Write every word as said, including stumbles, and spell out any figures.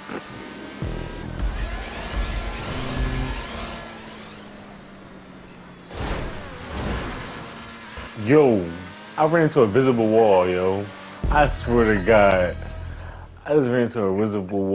Yo, I ran into a visible wall, yo. I swear to God. I just ran into a visible wall.